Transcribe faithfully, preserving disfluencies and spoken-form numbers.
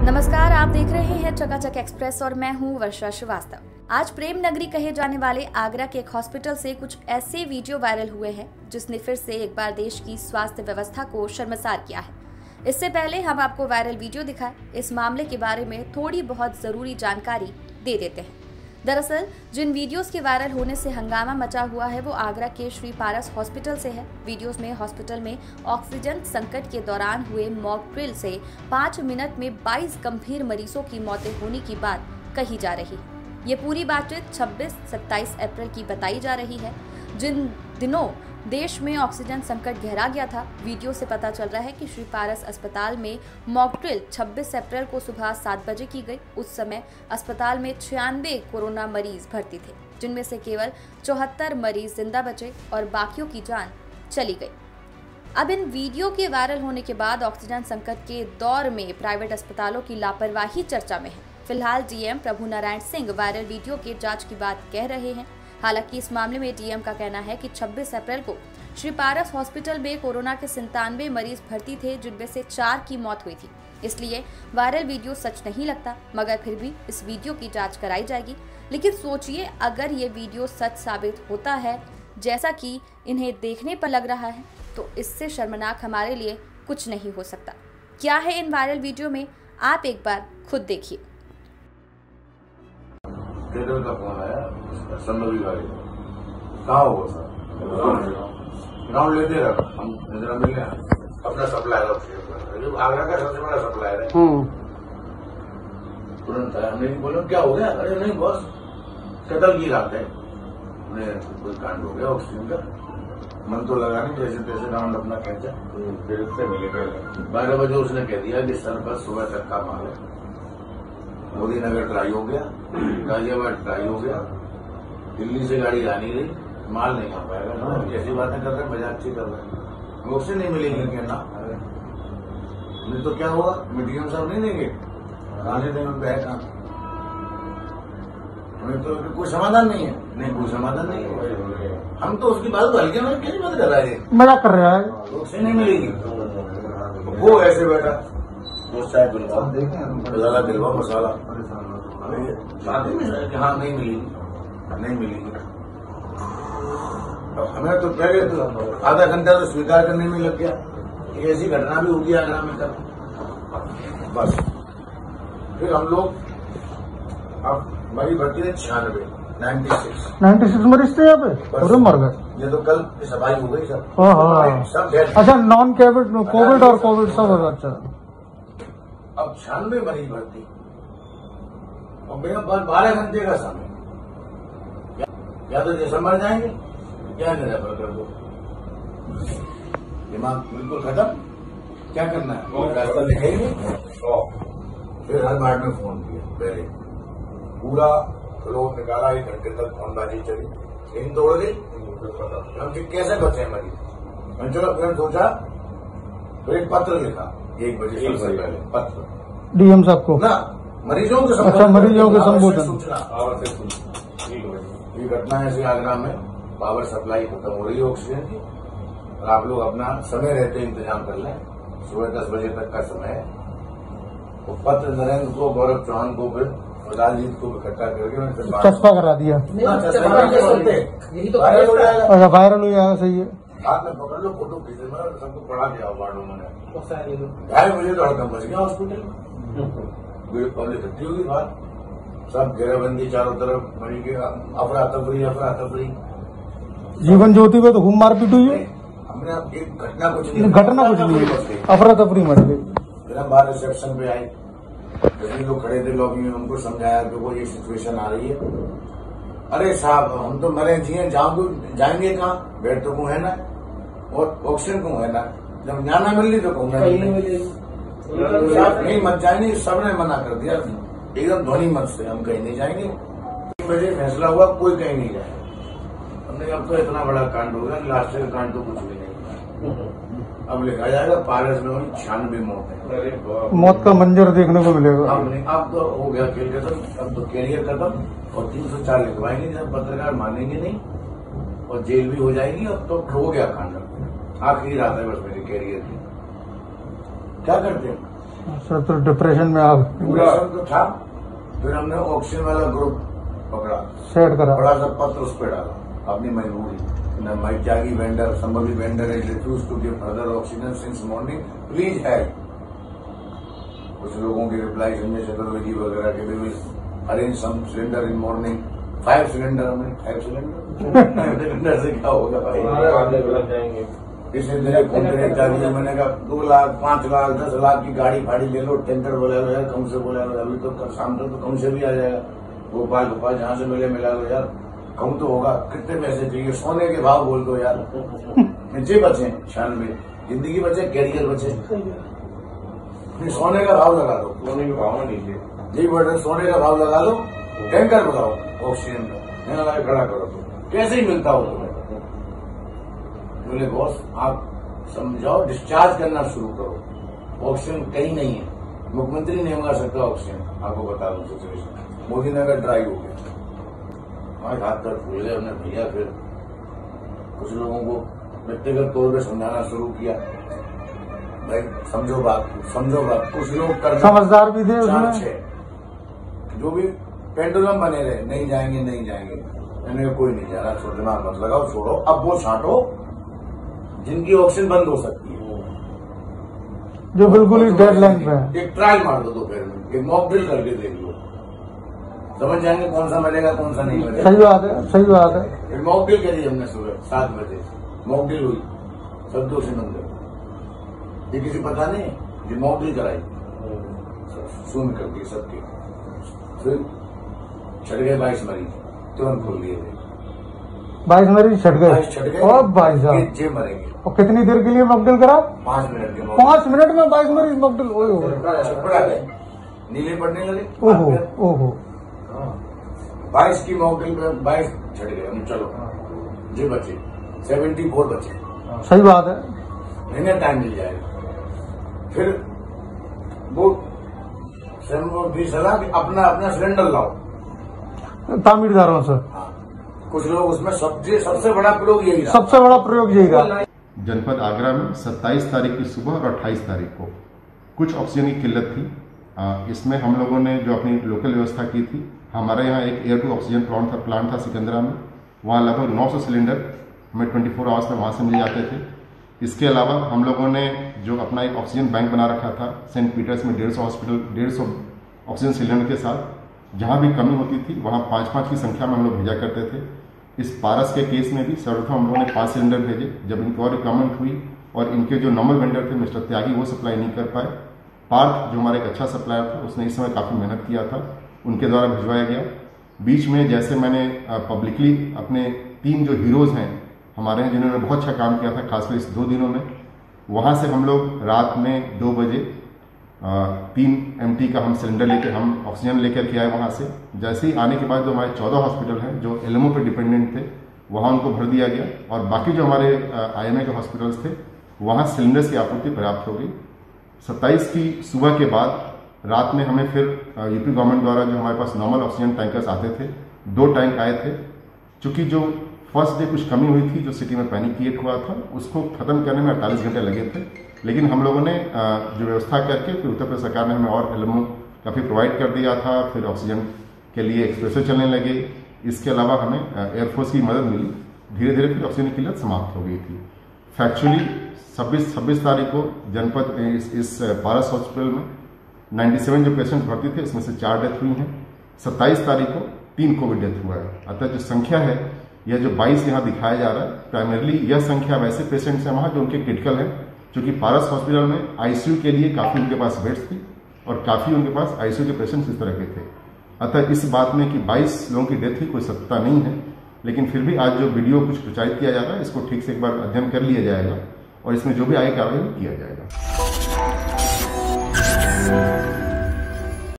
नमस्कार, आप देख रहे हैं चकाचक एक्सप्रेस और मैं हूं वर्षा श्रीवास्तव। आज प्रेम नगरी कहे जाने वाले आगरा के एक हॉस्पिटल से कुछ ऐसे वीडियो वायरल हुए हैं जिसने फिर से एक बार देश की स्वास्थ्य व्यवस्था को शर्मसार किया है। इससे पहले हम आपको वायरल वीडियो दिखाएं, इस मामले के बारे में थोड़ी बहुत जरूरी जानकारी दे देते हैं। दरअसल जिन वीडियोस के वायरल होने से हंगामा मचा हुआ है वो आगरा के श्री पारस हॉस्पिटल से है। वीडियोस में हॉस्पिटल में ऑक्सीजन संकट के दौरान हुए मॉक ड्रिल से पाँच मिनट में बाईस गंभीर मरीजों की मौतें होने की बात कही जा रही है। ये पूरी बातचीत छब्बीस सत्ताईस अप्रैल की बताई जा रही है, जिन दिनों देश में ऑक्सीजन संकट गहरा गया था। वीडियो से पता चल रहा है कि श्री पारस अस्पताल में मॉक ड्रिल छब्बीस अप्रैल को सुबह सात बजे की गई। उस समय अस्पताल में छियानवे कोरोना मरीज भर्ती थे, जिनमें से केवल चौहत्तर मरीज जिंदा बचे और बाकियों की जान चली गई। अब इन वीडियो के वायरल होने के बाद ऑक्सीजन संकट के दौर में प्राइवेट अस्पतालों की लापरवाही चर्चा में है। फिलहाल DM Prabhu Narayan Singh viral video के जांच की बात कह रहे हैं। हालांकि इस मामले में डीएम का कहना है कि छब्बीस अप्रैल को श्री पारस हॉस्पिटल में कोरोना के संतानवे मरीज भर्ती थे, जिनमें से चार की मौत हुई थी। इसलिए वायरल वीडियो सच नहीं लगता, मगर फिर भी इस वीडियो की जांच कराई जाएगी। लेकिन सोचिए, अगर ये वीडियो सच साबित होता है जैसा कि इन्हें देखने पर लग रहा है, तो इससे शर्मनाक हमारे लिए कुछ नहीं हो सकता। क्या है इन वायरल वीडियो में, आप एक बार खुद देखिए। केरल का फोन आया, संबंधी गाड़ी कहाँ हुआ सर? ग्राउंड लेते रख, हम नजर मिलने अपना सप्लायर आगरा का सबसे बड़ा सप्लायर है। तुरंत आया, हमने बोला क्या हो गया? अरे नहीं बॉस, कतल की रात है, कोई कांड हो गया ऑक्सीजन का। मन तो लगा नहीं, जैसे तैसे राउंड अपना खेचा, फिर से मिले। बारह बजे उसने कह दिया कि सर बस सुबह तक का माल है। मोदी नगर ट्राई हो गया, गाजियाबाद ट्राई हो गया, दिल्ली से गाड़ी आ नहीं रही, माल नहीं आ पाएगा ना। कैसी बातें कर रहे हैं, मजाक अच्छी कर रहे हैं। लोग से नहीं मिलेंगे क्या ना? नहीं तो क्या होगा, मीडियम साहब नहीं देंगे, खाने देंगे बैठ ना। हमें तो कोई समाधान नहीं है, नहीं कोई समाधान नहीं है। हम तो उसकी बात हल्के में कैसी बात कर रहे हैं, मजाक कर रहा है। लोग से नहीं मिलेगी, वो ऐसे बैठा चाय दिलवा मसाला दिलवा मसाला शादी में कि हाँ नहीं मिलेगी, नहीं मिलेगी। हमें तो पहले तो आधा घंटा तो स्वीकार करने में लग गया। एक ऐसी घटना भी होगी आगरा में कल, बस फिर हम लोग अब मरीज भर्ती है छियानवे नाइन्टी सिक्स नाइन्टी सिक्स मरीज थे यहाँ पे, पूरे मर गए। ये तो कल सफाई हो गई सब। सब अच्छा, नॉन कोविड कोविड और कोविड सब। अच्छा, अब छियानवे मरीज भर्ती और मेरे पास बारह घंटे का समय, या, या तो जैसे मर जाएंगे या निरापर कर दो। दिमाग बिल्कुल खत्म, क्या करना है रास्ता दिखाएंगे। फिर हर बार में फोन किया, पहले पूरा लोग निकाला, एक घंटे तक फोनबाजी चली, इन दौड़ गई। हम कैसे बचे मरीज, मैं चलो फिर सोचा, फिर एक पत्र लिखा एक बजे सबसे पहले, पत्र डीएम साहब को ना, मरीजों के अच्छा, मरीजों के संबोधन सूचना। ये घटना ऐसे आगरा में पावर सप्लाई खत्म हो रही है ऑक्सीजन की, और आप लोग अपना समय रहते इंतजाम कर लें। सुबह दस बजे तक का समय है। तो पत्र नरेंद्र को, गौरव चौहान को, फिर लालजीत को इकट्ठा करके चस्पा करा दिया। यही तो वायरल हो जाएगा। अच्छा, वायरल हो जाएगा, सही है। हाथ में पकड़ लो, फोटो खींच लो, सबको पढ़ा दिया वार्डो में। ढाई बजे तो हड़कम बच गया हॉस्पिटल में, पब्लिक इकट्ठी होगी बाहर, सब घेराबंदी चारों तरफ, मरी के अफरा तफरी अफरा तफरी। जीवन ज्योति पे तो खूब मारपीट हुई है। हमने एक घटना कुछ नहीं, घटना कुछ नहीं है, अफरा तफरी मर गई। फिर हम बाहर रिसेप्शन पे आए, जितने लोग खड़े थे लॉबी में, उनको समझाया कि वो ये सिचुएशन आ रही है। अरे साहब, हम तो मरे जिए, जाओ जाएंगे कहाँ, बेड तो कहूँ है ना, और ऑक्सीजन कहूँ है ना। जब जाना मिल रही तो कहूँ नहीं मिलेगी, नहीं मत जाएंगे। सबने मना कर दिया, एकदम ध्वनि मत से, हम कहीं नहीं जाएंगे। तीन बजे फैसला हुआ, कोई कहीं नहीं जाए। हमने अब तो इतना बड़ा कांड होगा, लास्ट का कांड तो कुछ भी नहीं। अब लिखा जाएगा पारस में हुई छियानवे मौत है, मौत का मंजर देखने को मिलेगा। अब नहीं, अब तो हो गया खेल खत्म, अब तो कैरियर खत्म, और तीन सौ चार लिखवाएंगे जब पत्रकार मानेंगे नहीं, और जेल भी हो जाएगी। अब तो हो गया कांड, आखिरी रात है बस मेरे कैरियर की। क्या करते हैं, सर तो डिप्रेशन में आप डिप्रेशन तो था। फिर हमने ऑक्सीजन वाला ग्रुप पकड़ा, सेट करा, बड़ा सा पत्र उस पर डाला अपनी मजबूरी। My Tyagi vendor somebody vendor has refused to give further oxygen since morning, please help। कुछ लोगों की रिप्लाई संजय चतुर्वेदी वगैरह के लिए arrange some cylinder in morning, five cylinder. हमें फाइव सिलेंडर फाइव सिलेंडर से क्या होगा भाई? इसने मेरे कॉन्ट्रैक्ट आ दिया। मैंने कहा दो लाख पांच लाख दस लाख की गाड़ी फाड़ी ले लो, टेंकर बोला लो यार, कम से बोला लो, अभी तो शाम तक तो कम से भी आ जाएगा। भोपाल भोपाल जहां से मिले मिला लो यार, कम तो होगा। कितने पैसे चाहिए? सोने के भाव बोल दो यार। नीचे बचे छियानवे, जिंदगी बचे, कैरियर बचे, सोने का भाव लगा दो। सोने का भाव नीचे जी बटन, सोने का भाव लगा लो, टैंकर बताओ ऑक्सीजन का, मैं लगा खड़ा करो तो कैसे ही मिलता हो तुम्हें? बोले बॉस आप समझाओ, डिस्चार्ज करना शुरू करो, ऑक्सीजन कहीं नहीं है, मुख्यमंत्री नहीं मंगा सकता ऑक्सीजन। आपको बता दूं सिचुएशन, मोदी नगर ड्राई हो गया, हमारे हाथ पैर फूल गए। हमने भैया फिर कुछ लोगों को व्यक्तिगत तौर पर समझाना शुरू किया, भाई समझो बात, समझो बात। कुछ लोग कर समझदार भी थे उसमें, जो भी पेंडुलम बने रहे, नहीं जाएंगे नहीं जाएंगे, मैंने कोई नहीं जा रहा, छोड़ दिमाग मत लगाओ, छोड़ो। अब वो छांटो जिनकी ऑक्सीजन बंद हो सकती है, जो बिल्कुल ही डेडलाइन पे है। एक ट्रायल मार दो दोपहर में, एक मॉक ड्रिल करके देख लो, समझ जाएंगे कौन सा मिलेगा कौन सा नहीं मिलेगा। सही बात है, सही बात है। एक मॉक ड्रिल करी हमने सुबह सात बजे, मॉक ड्रिल हुई सब दो से मंदिर, ये किसी पता नहीं, ये मॉक ड्रिल कराई सुन करके सबके। फिर छट गए बाईस मरीज, तुरंत खोल दिए थे, बाईस मरीज छट गए, छट गए और भाई साहब जे मरेंगे। और कितनी देर के लिए मॉकड्रिल करा? पांच मिनट के पांच मिनट में बाईस मरीज मॉकड्रिल। ओहो, छपड़ा गए, नीले पड़ने लगे। ओहो ओहो, बाईस की मॉकड्रिल में बाईस छट गए। हम चलो जे बचे सेवेंटी फोर बचे। सही बात है, महीने टाइम मिल जाएगा। फिर वो भी सलाह कि अपना अपना सिलेंडर लाओ तामीरदारों से। हाँ, कुछ लोग उसमें सबसे सबसे बड़ा प्रयोग यही रहा, सबसे बड़ा प्रयोग यही रहा। जनपद आगरा में सत्ताईस तारीख की सुबह और अट्ठाईस तारीख को कुछ ऑक्सीजन की किल्लत थी। आ, इसमें हम लोगों ने जो अपनी लोकल व्यवस्था की थी, हमारे यहाँ एक एयर टू ऑक्सीजन प्लांट था प्लांट था सिकंदरा में, वहाँ लगभग नौ सौ सिलेंडर हमें चौबीस आवर्स में वहाँ से मिल जाते थे। इसके अलावा हम लोगों ने जो अपना एक ऑक्सीजन बैंक बना रखा था सेंट पीटर्स में, डेढ़ सौ हॉस्पिटल डेढ़ सौ ऑक्सीजन सिलेंडर के साथ, जहाँ भी कमी होती थी वहाँ पाँच पाँच की संख्या में हम लोग भेजा करते थे। इस पारस के केस में भी सर्वप्रथम हम लोगों ने पाँच सिलेंडर भेजे। जब इनकी और रिक्वायरमेंट हुई और इनके जो नॉर्मल वेंडर थे मिस्टर त्यागी, वो सप्लाई नहीं कर पाए, पार्थ जो हमारा एक अच्छा सप्लायर था उसने इस समय काफ़ी मेहनत किया था, उनके द्वारा भिजवाया गया। बीच में जैसे मैंने पब्लिकली अपने तीन जो हीरोज़ हैं हमारे हैं जिन्होंने बहुत अच्छा काम किया था खासकर इस दो दिनों में, वहाँ से हम लोग रात में दो बजे तीन एमटी का हम सिलेंडर लेकर हम ऑक्सीजन लेकर के आए वहाँ से। जैसे ही आने के बाद जो हमारे चौदह हॉस्पिटल हैं जो एलएमओ पे डिपेंडेंट थे वहाँ उनको भर दिया गया, और बाकी जो हमारे आईएमए के हॉस्पिटल्स थे वहाँ सिलेंडर्स की आपूर्ति पर्याप्त हो गई। सत्ताईस की सुबह के बाद रात में हमें फिर यूपी गवर्नमेंट द्वारा जो हमारे पास नॉर्मल ऑक्सीजन टैंकर्स आते थे, दो टैंक आए थे। चूँकि जो फर्स्ट डे कुछ कमी हुई थी, जो सिटी में पैनिक क्रिएट हुआ था, उसको खत्म करने में अड़तालीस घंटे लगे थे, लेकिन हम लोगों ने जो व्यवस्था करके फिर उत्तर प्रदेश सरकार ने हमें और एलएमओ काफ़ी प्रोवाइड कर दिया था। फिर ऑक्सीजन के लिए एक्सप्रेसो चलने लगे। इसके अलावा हमें एयरफोर्स की मदद मिली, धीरे धीरे फिर ऑक्सीजन की किल्लत समाप्त हो गई थी। फैक्चुअली छब्बीस छब्बीस तारीख को जनपद इस, इस पारस हॉस्पिटल में सत्तानवे जो पेशेंट भर्ती थे इसमें से चार डेथ हुई हैं। सत्ताईस तारीख को तीन कोविड डेथ हुआ है। अतः जो संख्या है यह जो बाईस यहाँ दिखाया जा रहा है, प्राइमरली यह संख्या वैसे पेशेंट्स हैं वहाँ जो उनके क्रिटिकल हैं, क्योंकि पारस हॉस्पिटल में आईसीयू के लिए काफ़ी उनके पास बेड्स थी और काफ़ी उनके पास आईसीयू के पेशेंट्स इस तरह के थे। अतः इस बात में कि बाईस लोगों की डेथ ही कोई सत्ता नहीं है, लेकिन फिर भी आज जो वीडियो कुछ प्रचारित किया जा रहा है इसको ठीक से एक बार अध्ययन कर लिया जाएगा और इसमें जो भी आगे कार्रवाई किया जाएगा।